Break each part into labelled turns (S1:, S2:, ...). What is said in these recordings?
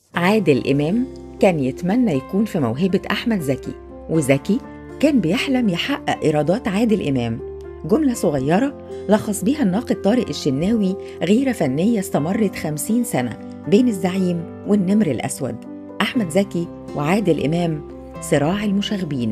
S1: عادل إمام كان يتمنى يكون في موهبة أحمد زكي، وزكي كان بيحلم يحقق إيرادات عادل إمام. جملة صغيرة لخص بيها الناقد طارق الشناوي غيرة فنية استمرت 50 سنة بين الزعيم والنمر الأسود. أحمد زكي وعادل إمام صراع المشاغبين.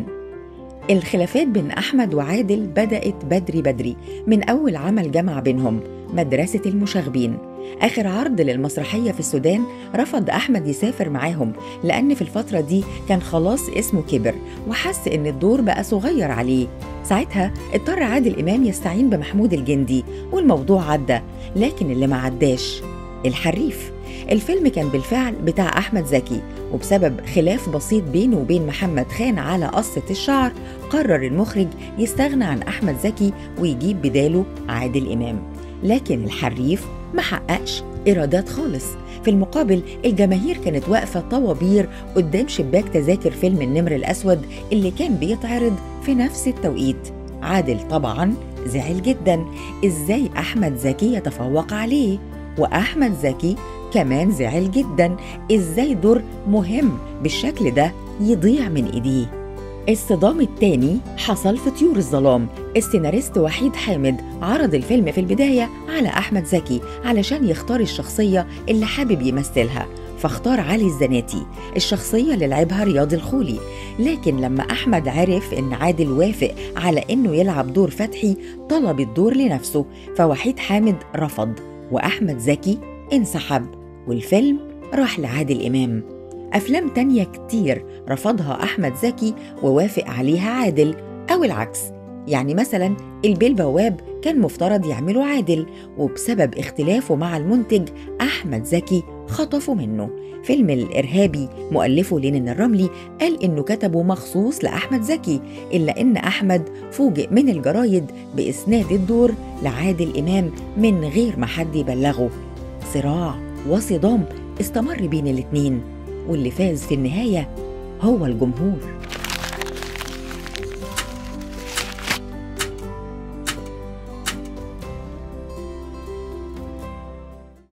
S1: الخلافات بين أحمد وعادل بدأت بدري من أول عمل جمع بينهم، مدرسة المشاغبين. آخر عرض للمسرحية في السودان رفض أحمد يسافر معاهم لأن في الفترة دي كان خلاص اسمه كبر وحس إن الدور بقى صغير عليه. ساعتها اضطر عادل إمام يستعين بمحمود الجندي والموضوع عدى، لكن اللي ما عداش الحريف. الفيلم كان بالفعل بتاع أحمد زكي، وبسبب خلاف بسيط بينه وبين محمد خان على قصة الشعر قرر المخرج يستغنى عن أحمد زكي ويجيب بداله عادل إمام. لكن الحريف ما حققش إيرادات خالص. في المقابل الجماهير كانت واقفة طوابير قدام شباك تذاكر فيلم النمر الأسود اللي كان بيتعرض في نفس التوقيت. عادل طبعا زعل جدا، إزاي أحمد زكي يتفوق عليه؟ وأحمد زكي كمان زعل جدا، إزاي دور مهم بالشكل ده يضيع من إيديه؟ الصدام التاني حصل في طيور الظلام. السيناريست وحيد حامد عرض الفيلم في البداية على أحمد زكي علشان يختار الشخصية اللي حابب يمثلها، فاختار علي الزناتي، الشخصية اللي لعبها رياض الخولي. لكن لما أحمد عرف إن عادل وافق على إنه يلعب دور فتحي طلب الدور لنفسه، فوحيد حامد رفض وأحمد زكي انسحب والفيلم راح لعادل إمام. أفلام تانية كتير رفضها أحمد زكي ووافق عليها عادل، أو العكس. يعني مثلا البيه البواب كان مفترض يعمله عادل، وبسبب اختلافه مع المنتج أحمد زكي خطفه منه. فيلم الإرهابي مؤلفه لينين الرملي قال إنه كتبه مخصوص لأحمد زكي، إلا إن أحمد فوجئ من الجرايد بإسناد الدور لعادل إمام من غير ما حد يبلغه. صراع وصدام استمر بين الاتنين، واللي فاز في النهاية هو الجمهور.